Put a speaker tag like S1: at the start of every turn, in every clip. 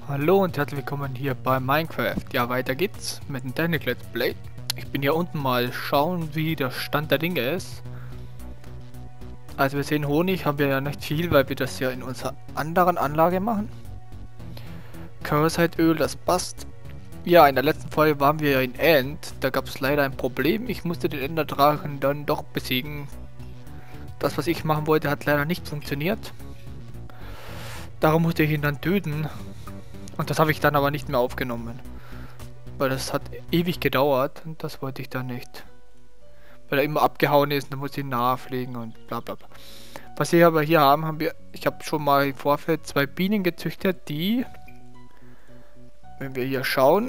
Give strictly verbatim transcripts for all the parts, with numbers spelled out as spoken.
S1: Hallo und herzlich willkommen hier bei Minecraft. Ja, weiter geht's mit dem Technik Let's Play. Ich bin hier unten mal schauen, wie der Stand der Dinge ist. Also wir sehen, Honig haben wir ja nicht viel, weil wir das ja in unserer anderen Anlage machen. Curseheidöl, das passt. Ja, in der letzten Folge waren wir ja in End. Da gab es leider ein Problem. Ich musste den Enderdrachen dann doch besiegen. Das, was ich machen wollte, hat leider nicht funktioniert. Darum musste ich ihn dann töten. Und das habe ich dann aber nicht mehr aufgenommen. Weil das hat ewig gedauert und das wollte ich dann nicht. Weil er immer abgehauen ist und dann muss ich nachpflegen und bla bla bla. Was wir aber hier haben, haben wir, ich habe schon mal im Vorfeld zwei Bienen gezüchtet, die, wenn wir hier schauen,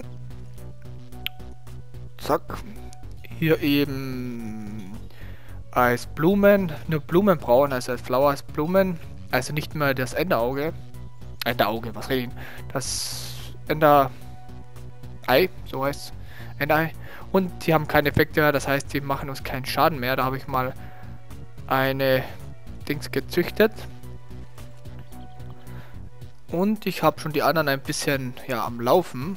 S1: zack, hier eben als Blumen, nur Blumen brauchen, also als Flowers Blumen, also nicht mehr das Enderauge. Enderauge, was rede ich? Das Ender Ei, so heißt es. Enderei. Und die haben keine Effekte mehr, das heißt, die machen uns keinen Schaden mehr. Da habe ich mal eine Dings gezüchtet. Und ich habe schon die anderen ein bisschen, ja, am Laufen.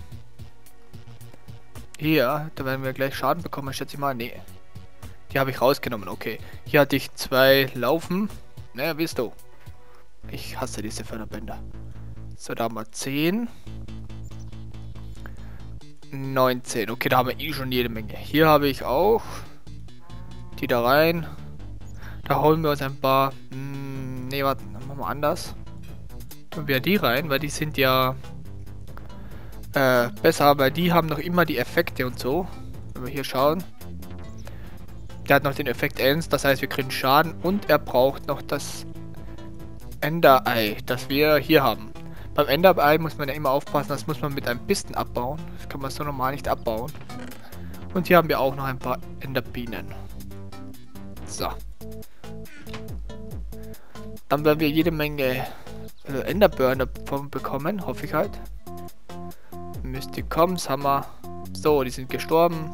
S1: Hier, da werden wir gleich Schaden bekommen, schätze ich mal. Nee. Die habe ich rausgenommen, okay. Hier hatte ich zwei Laufen. Naja, wisst du. Ich hasse diese Förderbänder. So, da haben wir zehn. neunzehn. Okay, da haben wir eh schon jede Menge. Hier habe ich auch die da rein. Da holen wir uns ein paar... Mh, nee, warte, dann machen wir anders. Tun wir die rein, weil die sind ja äh, besser, weil die haben noch immer die Effekte und so. Wenn wir hier schauen. Der hat noch den Effekt eins, das heißt, wir kriegen Schaden und er braucht noch das Enderei, das wir hier haben. Beim Enderei muss man ja immer aufpassen, das muss man mit einem Pisten abbauen. Das kann man so normal nicht abbauen. Und hier haben wir auch noch ein paar Enderbienen. So. Dann werden wir jede Menge äh, Enderburner davon bekommen, hoffe ich halt. Mysticoms haben wir. So, die sind gestorben.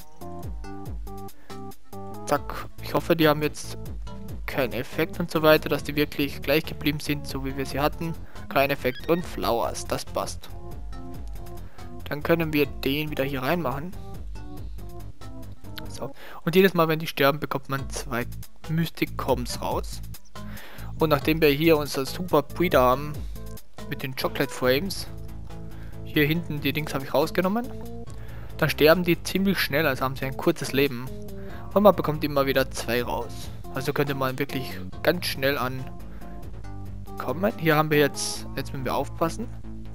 S1: Zack. Ich hoffe, die haben jetzt keinen Effekt und so weiter, dass die wirklich gleich geblieben sind, so wie wir sie hatten. Kein Effekt und Flowers, das passt. Dann können wir den wieder hier reinmachen. So. Und jedes Mal, wenn die sterben, bekommt man zwei Mysticoms raus. Und nachdem wir hier unser super Breeder haben, mit den Chocolate Frames, hier hinten die Dings habe ich rausgenommen, dann sterben die ziemlich schnell, also haben sie ein kurzes Leben. Und man bekommt immer wieder zwei raus. Also könnte man wirklich ganz schnell an kommen. Hier haben wir jetzt, jetzt müssen wir aufpassen,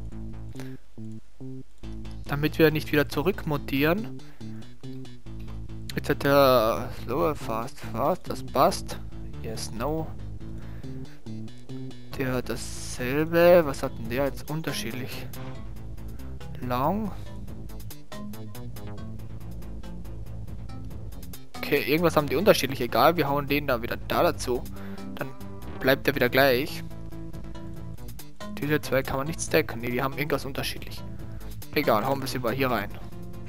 S1: damit wir nicht wieder zurückmontieren. Jetzt hat der slower, fast, fast, das passt. Yes, no. Der hat dasselbe. Was hat denn der jetzt unterschiedlich? Long. Okay, irgendwas haben die unterschiedlich. Egal, wir hauen den da wieder da dazu. Dann bleibt er wieder gleich. Diese zwei kann man nicht stacken. Ne, die haben irgendwas unterschiedlich. Egal, hauen wir sie mal hier rein.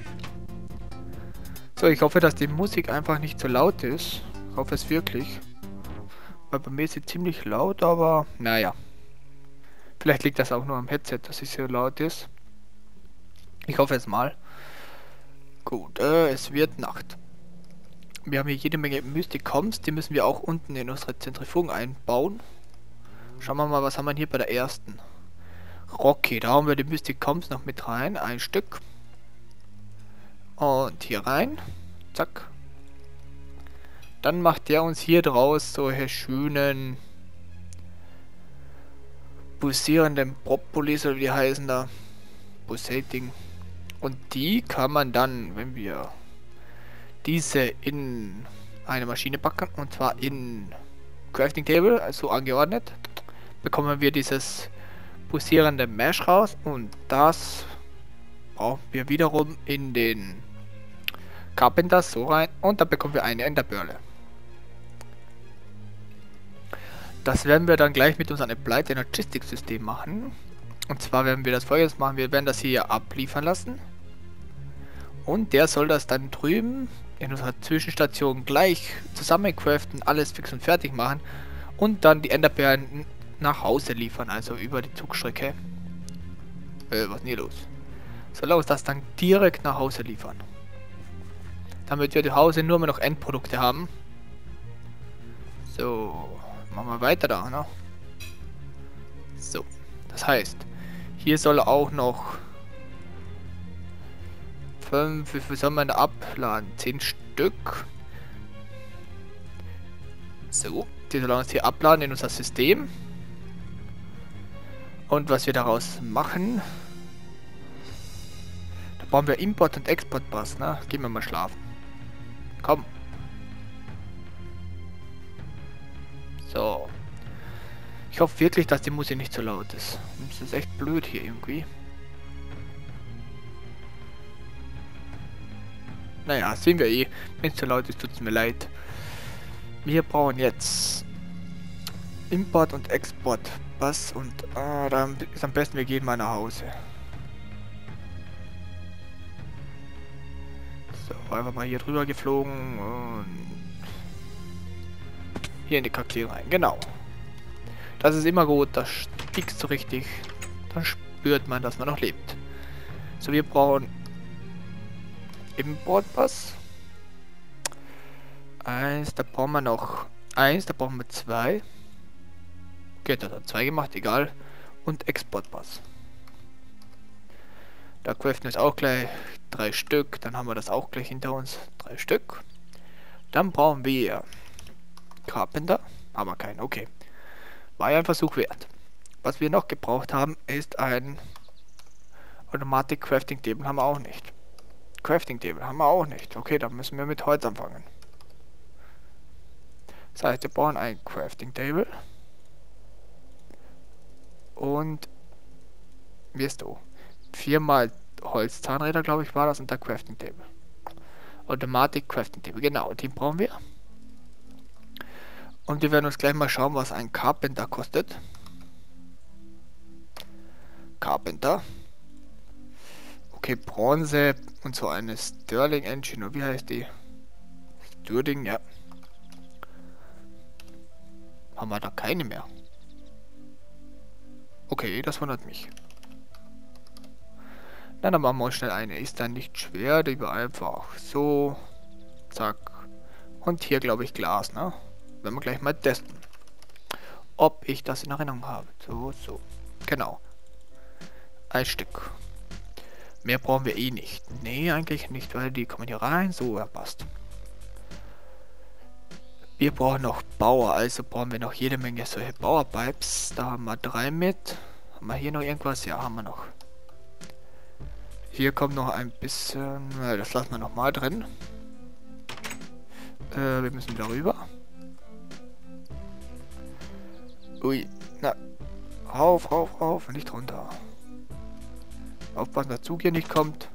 S1: So, ich hoffe, dass die Musik einfach nicht so laut ist. Ich hoffe es wirklich. Weil bei mir ist sie ziemlich laut, aber naja. Vielleicht liegt das auch nur am Headset, dass sie so laut ist. Ich hoffe es mal. Gut, äh, es wird Nacht. Wir haben hier jede Menge Mysticoms, die müssen wir auch unten in unsere Zentrifugen einbauen. Schauen wir mal, was haben wir hier bei der ersten. Rocky, da haben wir die Mysticoms noch mit rein, ein Stück. Und hier rein, zack. Dann macht der uns hier draus solche schönen pulsierenden Propolis, oder wie die heißen da. Pulsating. Und die kann man dann, wenn wir diese in eine Maschine packen, und zwar in Crafting Table, also angeordnet, bekommen wir dieses pulsierende Mesh raus und das brauchen wir wiederum in den Carpenter so rein und dann bekommen wir eine Enderbirle. Das werden wir dann gleich mit unserem Applied Energistic System machen. Und zwar werden wir das folgendes machen, wir werden das hier abliefern lassen. Und der soll das dann drüben in unserer Zwischenstation gleich zusammencraften, alles fix und fertig machen und dann die Enderperlen nach Hause liefern, also über die Zugstrecke. Äh, was ist denn hier los? Soll uns das dann direkt nach Hause liefern. Damit wir zu Hause nur mehr noch Endprodukte haben. So, machen wir weiter da, ne? So, das heißt, hier soll auch noch fünf, wie viel soll man da abladen? zehn Stück. So, die sollen uns hier abladen in unser System. Und was wir daraus machen, da brauchen wir Import- und Export-Bus, ne? Gehen wir mal schlafen. Komm. So. Ich hoffe wirklich, dass die Musik nicht so laut ist. Das ist echt blöd hier irgendwie. Naja, sehen wir eh. Wenn es zu laut ist, tut es mir leid. Wir brauchen jetzt Import und Export Bus und ah, dann ist am besten, wir gehen mal nach Hause. So, einfach mal hier drüber geflogen und hier in die Kakteen rein. Genau. Das ist immer gut, das stickst so richtig. Dann spürt man, dass man noch lebt. So, wir brauchen Import-Bus. Eins, da brauchen wir noch eins, da brauchen wir zwei. Okay, da hat zwei gemacht, egal. Und Export-Bus. Da craften wir es auch gleich drei Stück. Dann haben wir das auch gleich hinter uns. Drei Stück. Dann brauchen wir Carpenter. Haben wir keinen, okay. War ja ein Versuch wert. Was wir noch gebraucht haben, ist ein Automatic Crafting Table. Haben wir auch nicht. Crafting Table haben wir auch nicht. Okay, dann müssen wir mit Holz anfangen. Das heißt, wir brauchen ein Crafting Table. Und wie ist du? Viermal Holzzahnräder, glaube ich, war das, und der Crafting Table. Automatic Crafting Table, genau, den brauchen wir. Und wir werden uns gleich mal schauen, was ein Carpenter kostet. Carpenter. Okay, Bronze und so eine Sterling Engine, oder wie heißt die? Sterling, ja. Haben wir da keine mehr? Okay, das wundert mich. Na, dann machen wir uns schnell eine. Ist dann nicht schwer, die wir einfach so. Zack. Und hier, glaube ich, Glas, ne? Werden wir gleich mal testen. Ob ich das in Erinnerung habe. So, so. Genau. Ein Stück. Mehr brauchen wir eh nicht. Nee, eigentlich nicht, weil die kommen hier rein. So, ja, passt. Wir brauchen noch Bauer, also brauchen wir noch jede Menge solche Bauerpipes. Da haben wir drei mit. Haben wir hier noch irgendwas? Ja, haben wir noch. Hier kommt noch ein bisschen. Na, das lassen wir noch mal drin. Äh, wir müssen wieder rüber. Ui, na. Rauf, rauf, rauf, nicht runter. Aufpassen, dass der Zug hier nicht kommt.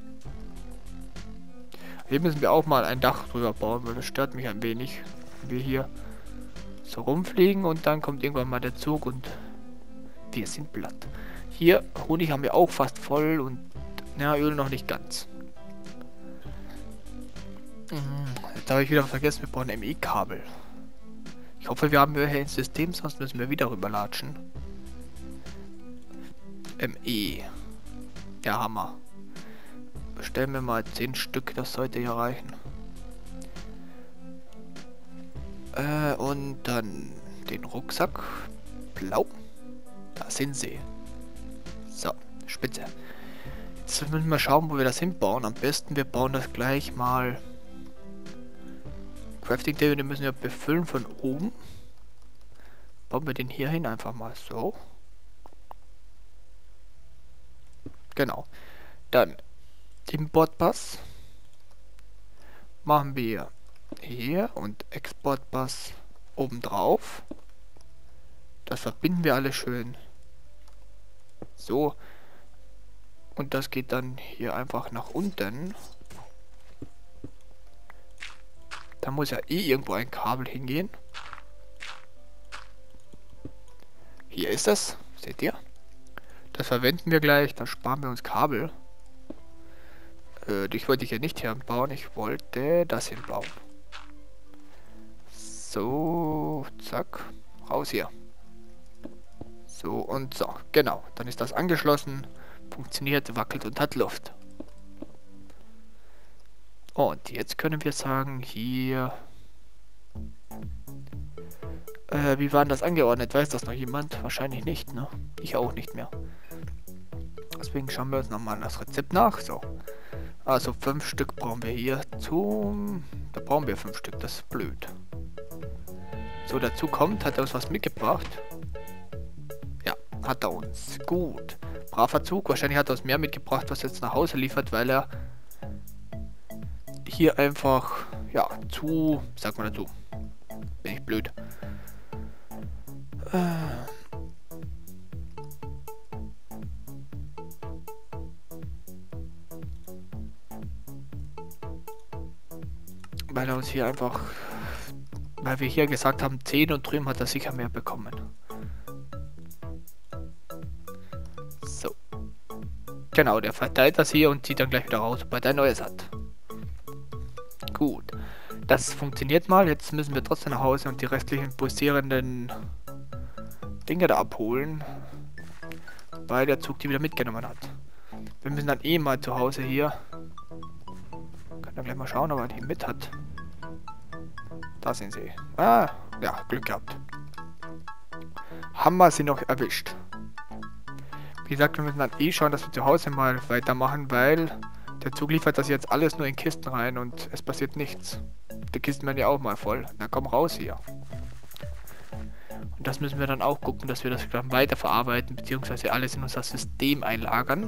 S1: Hier müssen wir auch mal ein Dach drüber bauen, weil das stört mich ein wenig. Wir hier so rumfliegen und dann kommt irgendwann mal der Zug und wir sind platt. Hier, Honig haben wir auch fast voll und ja, Öl noch nicht ganz. Jetzt habe ich wieder vergessen, wir brauchen M E-Kabel. Ich hoffe, wir haben welche ins System, sonst müssen wir wieder rüberlatschen. M E. Ja, Hammer. Bestellen wir mal zehn Stück, das sollte hier reichen. Äh, und dann den Rucksack. Blau. Da sind sie. So, spitze. Jetzt müssen wir schauen, wo wir das hinbauen. Am besten, wir bauen das gleich mal. Crafting Table, den müssen wir befüllen von oben. Bauen wir den hier hin einfach mal so. Genau. Dann Import Bus. Machen wir hier und Export Bus oben drauf. Das verbinden wir alle schön. So. Und das geht dann hier einfach nach unten. Da muss ja eh irgendwo ein Kabel hingehen. Hier ist es. Seht ihr? Das verwenden wir gleich. Dann sparen wir uns Kabel. Äh, dich wollte ich ja nicht hinbauen. Ich wollte das hinbauen. So. Zack. Raus hier. So und so. Genau. Dann ist das angeschlossen. Funktioniert, wackelt und hat Luft. Und jetzt können wir sagen, hier... Äh, wie war denn das angeordnet? Weiß das noch jemand? Wahrscheinlich nicht, ne? Ich auch nicht mehr. Deswegen schauen wir uns nochmal das Rezept nach. So. Also fünf Stück brauchen wir hier zum... Da brauchen wir fünf Stück, das ist blöd. So, dazu kommt, hat er uns was mitgebracht. Ja, hat er uns. Gut. Braver Zug. Wahrscheinlich hat er uns mehr mitgebracht, was er jetzt nach Hause liefert, weil er hier einfach, ja, zu, sag mal dazu. Bin ich blöd. Äh. Weil er uns hier einfach, weil wir hier gesagt haben zehn und drüben hat er sicher mehr bekommen. So. Genau, der verteilt das hier und zieht dann gleich wieder raus, sobald er Neues hat. Gut. Das funktioniert mal. Jetzt müssen wir trotzdem nach Hause und die restlichen pulsierenden Dinge da abholen. Weil der Zug die wieder mitgenommen hat. Wir müssen dann eh mal zu Hause hier. Können wir gleich mal schauen, ob er die mit hat. Da sind sie. Ah, ja, Glück gehabt. Haben wir sie noch erwischt. Wie gesagt, wir müssen dann eh schauen, dass wir zu Hause mal weitermachen, weil der Zug liefert das jetzt alles nur in Kisten rein und es passiert nichts. Die Kisten werden ja auch mal voll. Na komm raus hier. Und das müssen wir dann auch gucken, dass wir das dann weiter verarbeiten, beziehungsweise alles in unser System einlagern.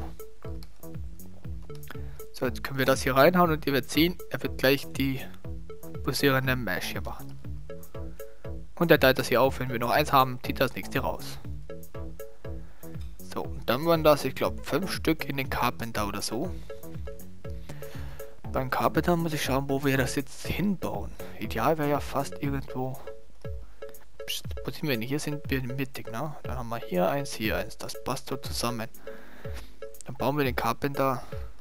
S1: So, jetzt können wir das hier reinhauen und ihr werdet sehen, er wird gleich die pulsierende Mesh hier machen. Und er teilt das hier auf, wenn wir noch eins haben, zieht das nächste raus. So, und dann waren das, ich glaube, fünf Stück in den Carpenter oder so. Beim Carpenter muss ich schauen, wo wir das jetzt hinbauen. Ideal wäre ja fast irgendwo... Psst, wo sind wir denn? Hier sind wir mittig, ne? Dann haben wir hier eins, hier eins. Das passt so zusammen. Dann bauen wir den Carpenter...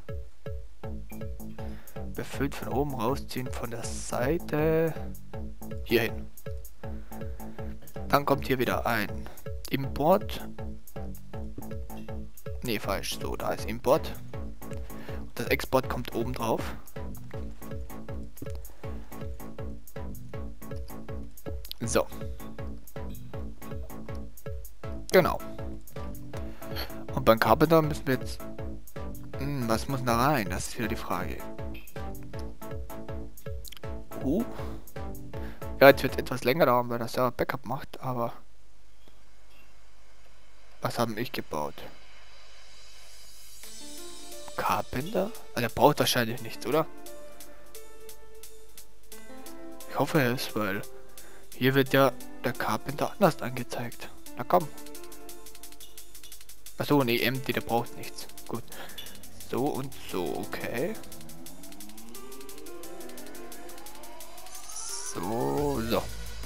S1: befüllt von oben rausziehen, von der Seite... hier hin. Dann kommt hier wieder ein Import. Ne, falsch. So, da ist Import. Das Export kommt oben drauf. So. Genau. Und beim Carpenter müssen wir jetzt... Hm, was muss da rein? Das ist wieder die Frage. Uh. Ja, jetzt wird etwas länger dauern, weil das ja Backup macht, aber... Was haben ich gebaut? Carpenter? Also der braucht wahrscheinlich nichts, oder? Ich hoffe es, weil hier wird ja der Carpenter anders angezeigt. Na komm. Achso, nee, empty, der braucht nichts. Gut. So und so, okay. So, so.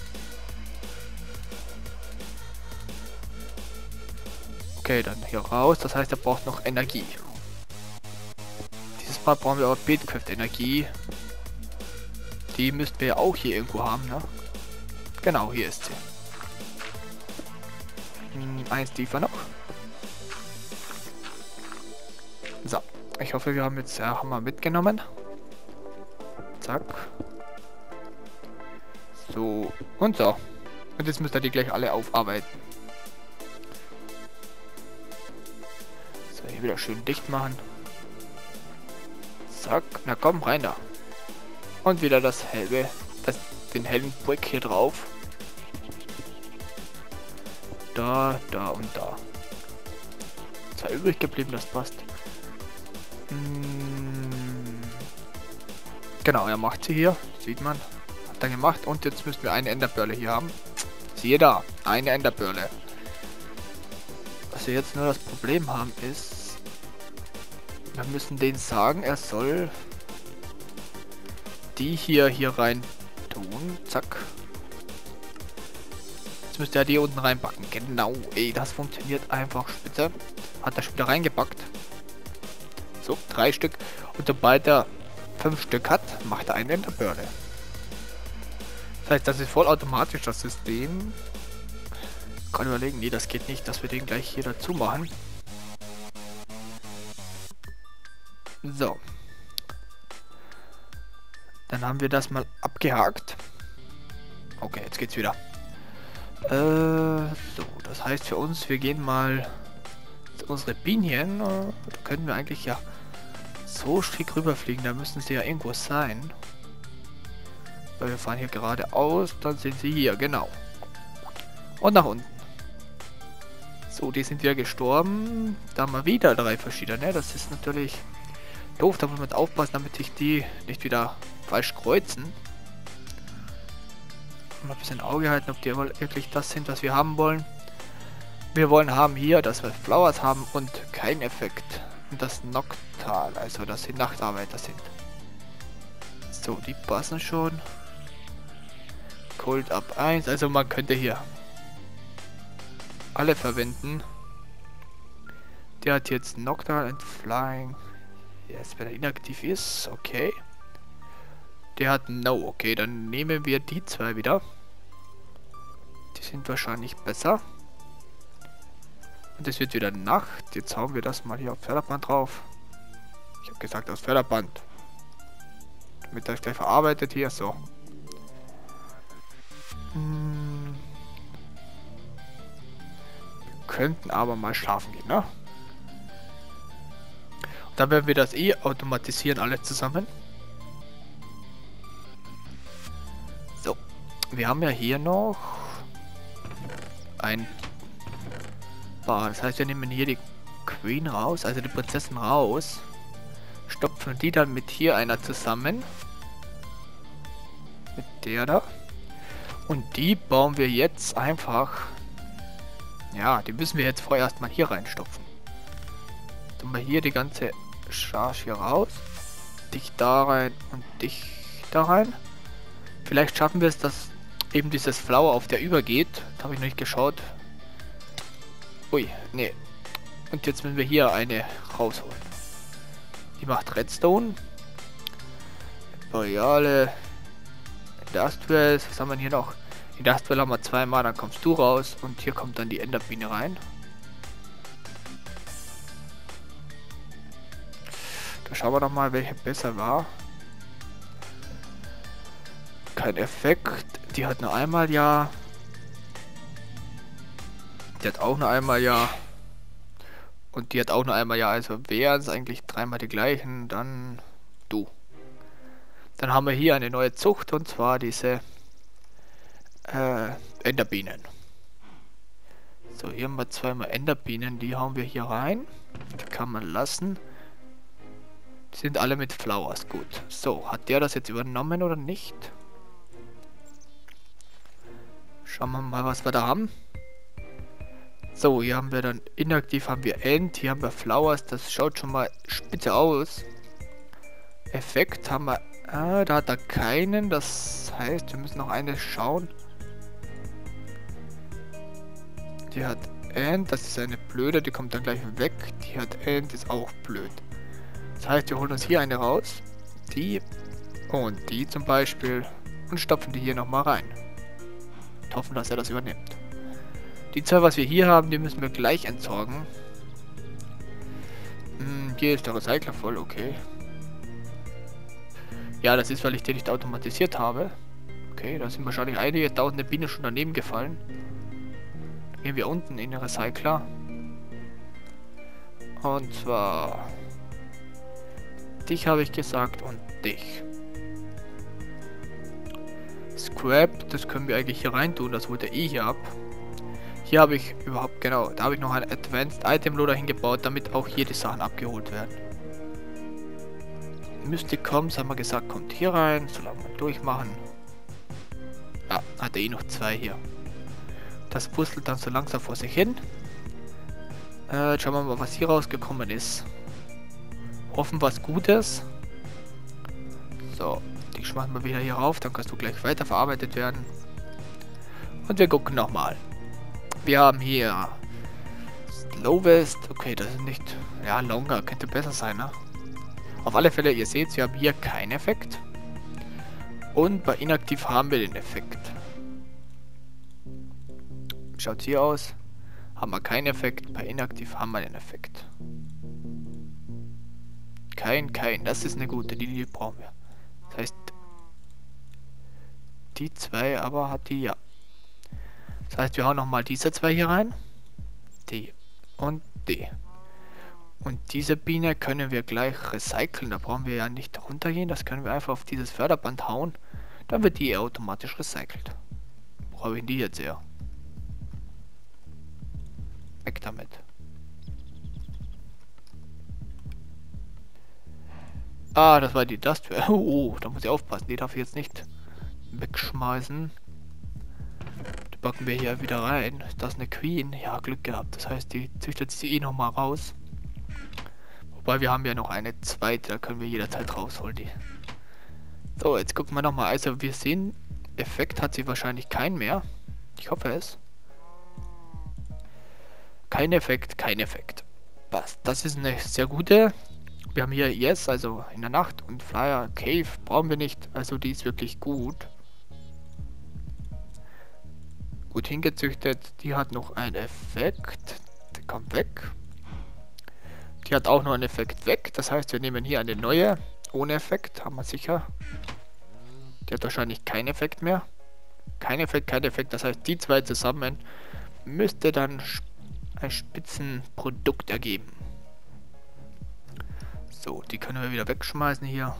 S1: Okay, dann hier raus. Das heißt, er braucht noch Energie. Dieses Mal brauchen wir auch Bildkraft-Energie. Die müssten wir ja auch hier irgendwo haben, ne? Genau, hier ist sie. Hm, eins liefern noch. So, ich hoffe, wir haben jetzt ja, haben wir mitgenommen. Zack. So, und so. Und jetzt müsst ihr die gleich alle aufarbeiten. So, hier wieder schön dicht machen. Zack, na komm, rein da. Und wieder das helle, das, den hellen Brick hier drauf. Da, da und da. Zwei übrig geblieben, das passt. Hm. Genau, er macht sie hier, sieht man. Hat er gemacht und jetzt müssen wir eine Enderbirle hier haben. Siehe da, eine Enderbirle. Was wir jetzt nur das Problem haben ist, wir müssen denen sagen, er soll die hier hier rein tun. Zack. Jetzt müsste er die unten reinpacken. Genau, ey, das funktioniert einfach spitze. Hat er schon wieder reingepackt. So, drei Stück. Und sobald er fünf Stück hat, macht er eine Enderbirle. Das heißt, das ist vollautomatisch das System. Ich kann überlegen, nee, das geht nicht, dass wir den gleich hier dazu machen. So. Dann haben wir das mal abgehakt. Okay, jetzt geht's wieder. Äh, so, das heißt für uns, wir gehen mal zu unsere Bienen. Da können wir eigentlich ja so schräg rüberfliegen. Da müssen sie ja irgendwo sein. Weil wir fahren hier geradeaus, dann sind sie hier, genau. Und nach unten. So, die sind wieder gestorben. Da haben wir wieder drei verschiedene. Das ist natürlich doof, da muss man aufpassen, damit sich die nicht wieder falsch kreuzen. Mal ein bisschen Auge halten, ob die wirklich das sind, was wir haben wollen. Wir wollen haben hier, dass wir Flowers haben und kein Effekt. Und das Noctal, also dass die Nachtarbeiter sind. So, die passen schon. Cold Up eins, also man könnte hier alle verwenden. Der hat jetzt Noctal and Flying. Jetzt, wenn er inaktiv ist, okay. Der hat No, okay, dann nehmen wir die zwei wieder. Die sind wahrscheinlich besser. Und es wird wieder Nacht. Jetzt hauen wir das mal hier auf Förderband drauf. Ich habe gesagt, aufs Förderband. Damit das gleich verarbeitet hier, so. Hm. Wir könnten aber mal schlafen gehen, ne? Und dann werden wir das eh automatisieren, alle zusammen. So. Wir haben ja hier noch ein paar. Das heißt, wir nehmen hier die Queen raus, also die Prinzessin raus. Stopfen die dann mit hier einer zusammen. Mit der da. Und die bauen wir jetzt einfach. Ja, die müssen wir jetzt vorerst mal hier reinstopfen. Tun wir hier die ganze Charge hier raus. Dich da rein und dich da rein. Vielleicht schaffen wir es, dass eben dieses Flower auf der übergeht. Da habe ich noch nicht geschaut. Ui, nee. Und jetzt müssen wir hier eine rausholen. Die macht Redstone. Boreale. Industrials. Was haben wir hier noch? Industrial haben wir zweimal, dann kommst du raus. Und hier kommt dann die Enderbiene rein. Da schauen wir doch mal, welche besser war. Kein Effekt. Die hat nur einmal ja. Die hat auch nur einmal ja. Und die hat auch nur einmal ja. Also wären es eigentlich dreimal die gleichen. Dann du. Dann haben wir hier eine neue Zucht. Und zwar diese äh, Enderbienen. So, hier haben wir zweimal Enderbienen. Die hauen wir hier rein. Die kann man lassen. Die sind alle mit Flowers. Gut. So, hat der das jetzt übernommen oder nicht? Schauen wir mal, was wir da haben. So, hier haben wir dann inaktiv, haben wir End, hier haben wir Flowers, das schaut schon mal spitze aus. Effekt haben wir, ah, da hat er keinen, das heißt, wir müssen noch eine schauen. Die hat End, das ist eine blöde, die kommt dann gleich weg. Die hat End, ist auch blöd. Das heißt, wir holen uns hier eine raus, die und die zum Beispiel und stopfen die hier nochmal rein. Und hoffen, dass er das übernimmt. Die zwei, was wir hier haben, die müssen wir gleich entsorgen. Hm, hier ist der Recycler voll, okay. Ja, das ist, weil ich den nicht automatisiert habe. Okay, da sind wahrscheinlich einige tausende Bienen schon daneben gefallen. Dann gehen wir unten in den Recycler. Und zwar dich habe ich gesagt und dich. Scrap, das können wir eigentlich hier rein tun, das holt er eh hier ab. Hier habe ich überhaupt, genau, da habe ich noch einen Advanced Item Loader hingebaut, damit auch hier die Sachen abgeholt werden. Mystic Coms haben wir gesagt, kommt hier rein, solange wir durchmachen. Ja, hat er eh noch zwei hier. Das puzzelt dann so langsam vor sich hin. Äh, jetzt schauen wir mal, was hier rausgekommen ist. Hoffen was Gutes. So, die schmeißen wir wieder hier rauf, dann kannst du gleich weiterverarbeitet werden. Und wir gucken nochmal. Wir haben hier Slowest, okay, das ist nicht, ja, Longer, könnte besser sein, ne? Auf alle Fälle, ihr seht, wir haben hier keinen Effekt. Und bei Inaktiv haben wir den Effekt. Schaut hier aus, haben wir keinen Effekt, bei Inaktiv haben wir den Effekt. kein, kein. Das ist eine gute, die, die brauchen wir. Das heißt, die zwei, aber hat die ja. Das heißt, wir hauen nochmal diese zwei hier rein. Die und die. Und diese Biene können wir gleich recyceln. Da brauchen wir ja nicht runtergehen. Das können wir einfach auf dieses Förderband hauen. Dann wird die automatisch recycelt. Wo habe ich die jetzt her? Weg damit. Ah, das war die Dust. Oh, oh, da muss ich aufpassen. Die darf ich jetzt nicht wegschmeißen. Die packen wir hier wieder rein. Ist das eine Queen? Ja, Glück gehabt. Das heißt, die züchtet sie eh nochmal raus. Wobei wir haben ja noch eine zweite. Da können wir jederzeit rausholen, die. So, jetzt gucken wir nochmal. Also, wir sehen, Effekt hat sie wahrscheinlich keinen mehr. Ich hoffe es. Kein Effekt, kein Effekt. Passt. Das ist eine sehr gute. Wir haben hier Yes, also in der Nacht, und Flyer Cave brauchen wir nicht. Also die ist wirklich gut. Gut hingezüchtet. Die hat noch einen Effekt. Der kommt weg. Die hat auch noch einen Effekt weg. Das heißt, wir nehmen hier eine neue. Ohne Effekt, haben wir sicher. Die hat wahrscheinlich keinen Effekt mehr. Kein Effekt, kein Effekt. Das heißt, die zwei zusammen müsste dann ein Spitzenprodukt ergeben. So, die können wir wieder wegschmeißen hier.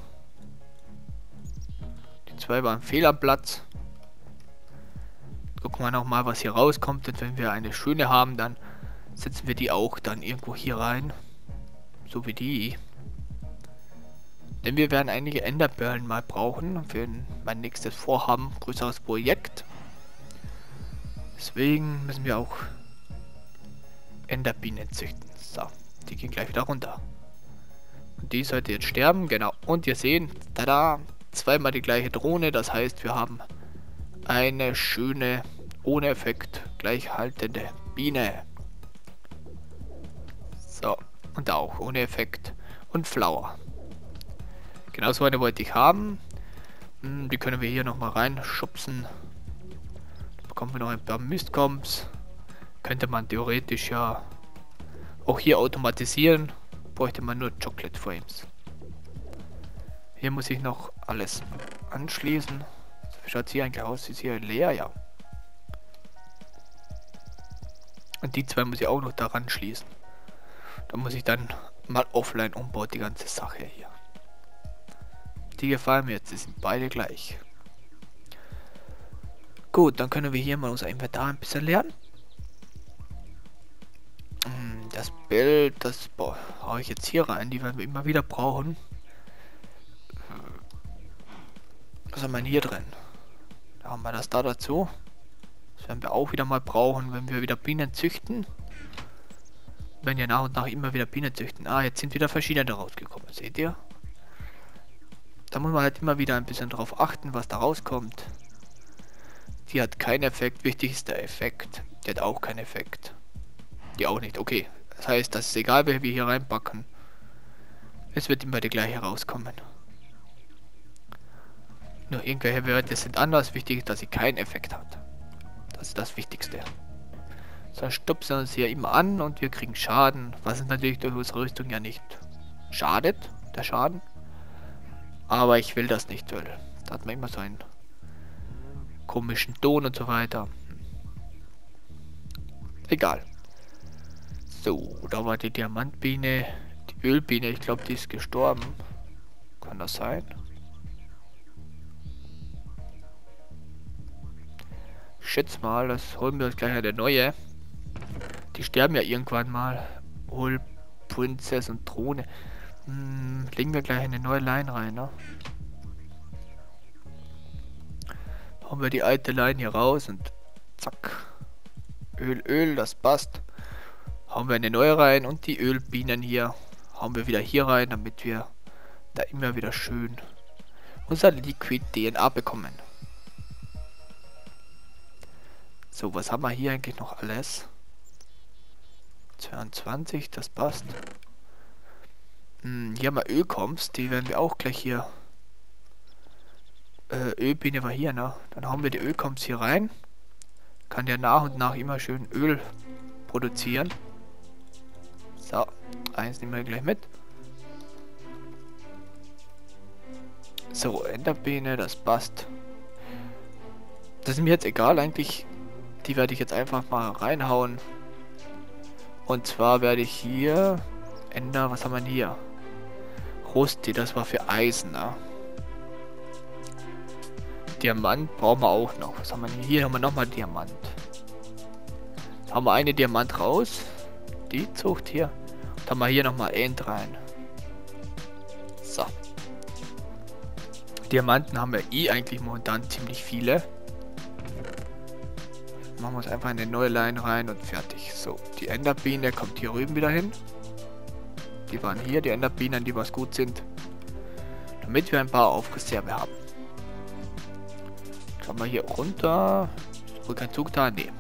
S1: Die zwei waren fehl am Platz. Gucken wir nochmal, was hier rauskommt. Und wenn wir eine schöne haben, dann setzen wir die auch dann irgendwo hier rein. So wie die. Denn wir werden einige Enderperlen mal brauchen für mein nächstes Vorhaben, größeres Projekt. Deswegen müssen wir auch Enderbienen züchten. So, die gehen gleich wieder runter. Und die sollte jetzt sterben, genau. Und ihr seht, tada, zweimal die gleiche Drohne. Das heißt, wir haben eine schöne, ohne Effekt, gleichhaltende Biene. So, und auch ohne Effekt. Und Flower. Genau so eine wollte ich haben. Die können wir hier nochmal reinschubsen. Da bekommen wir noch ein paar Mistcombs. Könnte man theoretisch ja auch hier automatisieren. Bräuchte man nur Chocolate Frames. Hier muss ich noch alles anschließen. Wie schaut es hier eigentlich aus? Ist hier leer? Ja. Und die zwei muss ich auch noch daran schließen. Da muss ich dann mal offline umbauen, die ganze Sache hier. Die gefallen mir jetzt, die sind beide gleich. Gut, dann können wir hier mal unser Inventar ein bisschen lernen. Das Bild, das haue ich jetzt hier rein, die werden wir immer wieder brauchen. Was haben wir denn hier drin? Da haben wir das da dazu. Das werden wir auch wieder mal brauchen, wenn wir wieder Bienen züchten. Wenn wir nach und nach immer wieder Bienen züchten. Ah, jetzt sind wieder verschiedene rausgekommen, seht ihr? Da muss man halt immer wieder ein bisschen drauf achten, was da rauskommt. Die hat keinen Effekt, wichtig ist der Effekt. Die hat auch keinen Effekt. Die auch nicht, okay. Das heißt, das ist egal, wer wir hier reinpacken. Es wird immer die gleiche rauskommen. Nur irgendwelche Werte sind anders. Wichtig ist, dass sie keinen Effekt hat. Das ist das Wichtigste. Sonst stupsen wir uns hier immer an und wir kriegen Schaden. Was uns natürlich durch unsere Rüstung ja nicht schadet, der Schaden. Aber ich will das nicht, weil da hat man immer so einen komischen Ton und so weiter. Egal. So, da war die Diamantbiene. Die Ölbiene, ich glaube, die ist gestorben. Kann das sein? Ich schätze mal, das holen wir uns gleich eine neue. Die sterben ja irgendwann mal. Hol Prinzess und Drohne. Hm, legen wir gleich eine neue Line rein, ne? Haben wir die alte Line hier raus und zack. Öl, Öl, das passt. Haben wir eine neue rein und die Ölbienen hier haben wir wieder hier rein, damit wir da immer wieder schön unser Liquid D N A bekommen. So, was haben wir hier eigentlich noch alles? zweiundzwanzig, das passt. Hm, hier haben wir Ölkoms, die werden wir auch gleich hier. Äh, Ölbiene war hier, ne? Dann haben wir die Ölkoms hier rein. Kann der nach und nach immer schön Öl produzieren. So, eins nehmen wir gleich mit. So, Enderbeene, das passt. Das ist mir jetzt egal eigentlich. Die werde ich jetzt einfach mal reinhauen. Und zwar werde ich hier... Ender, was haben wir denn hier? Rusti, das war für Eisen, ne? Diamant brauchen wir auch noch. Was haben wir denn hier? Hier haben wir nochmal Diamant. Jetzt haben wir eine Diamant raus. Die Zucht hier. Und haben wir hier nochmal End rein. So. Diamanten haben wir eh eigentlich momentan ziemlich viele. Machen wir uns einfach eine neue Line rein und fertig. So, die Enderbiene kommt hier rüben wieder hin. Die waren hier, die Enderbienen, die was gut sind. Damit wir ein paar auf Reserve haben. Schauen wir hier runter. Ist wohl kein Zug da? Nee.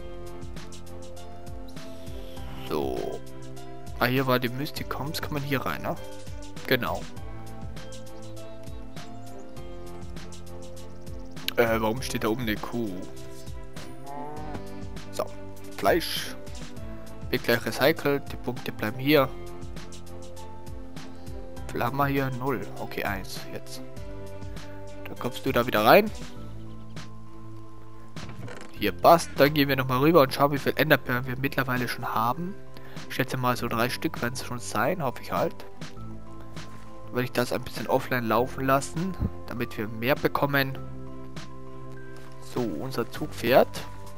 S1: So. Ah, hier war die Mysticoms. Kann man hier rein, ne? Genau. Äh, warum steht da oben eine Kuh? So. Fleisch. Wird gleich recycelt. Die Punkte bleiben hier. Wie haben wir hier? null. Okay, eins. Jetzt. Dann kommst du da wieder rein. Hier passt. Dann gehen wir nochmal rüber und schauen, wie viel Enderperlen wir mittlerweile schon haben. Ich schätze mal so drei Stück werden es schon sein. Hoffe ich halt. Dann werde ich das ein bisschen offline laufen lassen, damit wir mehr bekommen. So, unser Zug fährt.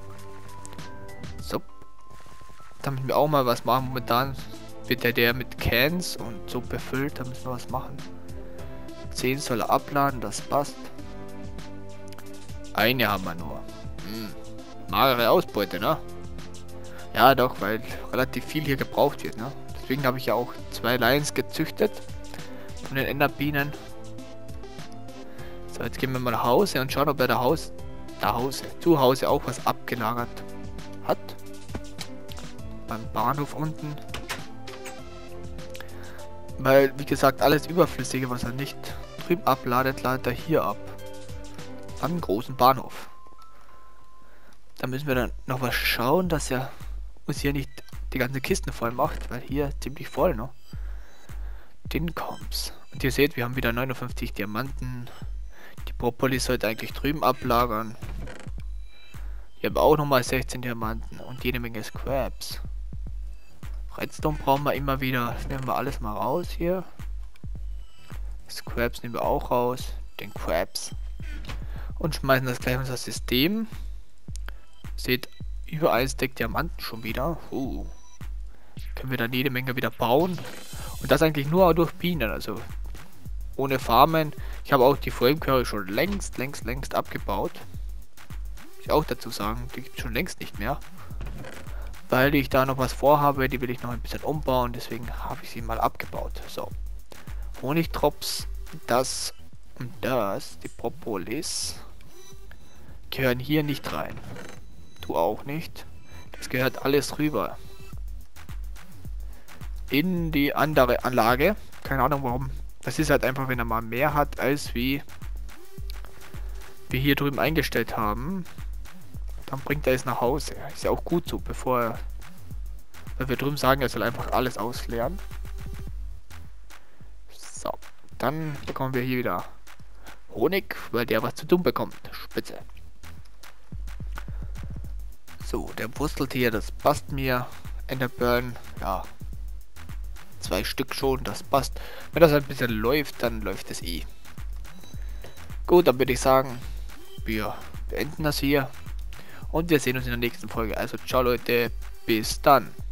S1: So. Damit wir auch mal was machen. Momentan wird der, der mit Cans und so befüllt. Da müssen wir was machen. zehn soll er abladen, das passt. Eine haben wir nur. Hm. Magere Ausbeute, ne? Ja, doch, weil relativ viel hier gebraucht wird, ne? Deswegen habe ich ja auch zwei Lions gezüchtet. Von den Enderbienen. So, jetzt gehen wir mal nach Hause und schauen, ob er der Haus... Nach Hause, zu Hause auch was abgelagert hat. Beim Bahnhof unten. Weil, wie gesagt, alles Überflüssige, was er nicht drüben abladet, ladet er hier ab. Am großen Bahnhof. Da müssen wir dann noch was schauen, dass er uns hier nicht die ganze Kisten voll macht, weil hier ziemlich voll, ne? Den kommt's. Und ihr seht, wir haben wieder neunundfünfzig Diamanten. Die Propolis sollte eigentlich drüben ablagern. Hier haben wir auch nochmal sechzehn Diamanten und jede Menge Scraps. Redstone brauchen wir immer wieder. Das nehmen wir alles mal raus hier. Scraps nehmen wir auch raus. Den Crabs. Und schmeißen das gleich in unser System. Seht, über ein Stack Diamanten schon wieder. Uh. Können wir dann jede Menge wieder bauen. Und das eigentlich nur durch Bienen. Also ohne Farmen. Ich habe auch die Frame Curry schon längst, längst, längst abgebaut. Muss ich auch dazu sagen. Die gibt es schon längst nicht mehr. Weil ich da noch was vorhabe. Die will ich noch ein bisschen umbauen. Deswegen habe ich sie mal abgebaut. So. Honigdrops. Das und das. Die Propolis. Gehören hier nicht rein. Du auch nicht. Das gehört alles rüber. In die andere Anlage. Keine Ahnung warum. Das ist halt einfach, wenn er mal mehr hat, als wie wir hier drüben eingestellt haben. Dann bringt er es nach Hause. Ist ja auch gut so, bevor er... Weil wir drüben sagen, er soll einfach alles ausleeren. So. Dann bekommen wir hier wieder Honig, weil der was zu tun bekommt. Spitze. So, der Wursteltier, das passt mir. Enderburn, ja. Zwei Stück schon, das passt. Wenn das ein bisschen läuft, dann läuft es eh. Gut, dann würde ich sagen, wir beenden das hier. Und wir sehen uns in der nächsten Folge. Also ciao Leute, bis dann.